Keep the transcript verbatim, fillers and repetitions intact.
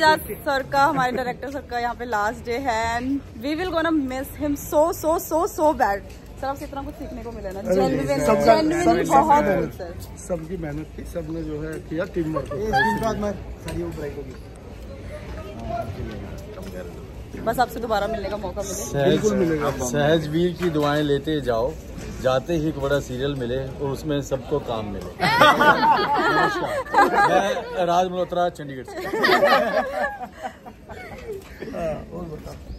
Prithviraj sir का, हमारे director sir का यहाँ पे लास्ट डे है and we will gonna miss him so so so so bad. Sir आपसे इतना कुछ सीखने को मिला ना, जेन्युइन जेन्युइन बहुत सर। सबकी मेहनत थी, सबने जो है किया, टीम वर्क। बस आपसे दोबारा मिलने का मौका मिले, बिल्कुल मिलेगा। सहज वीर की दुआएं लेते जाओ, जाते ही एक बड़ा सीरियल मिले और उसमें सबको काम मिले। मैं राज मल्होत्रा, चंडीगढ़ से।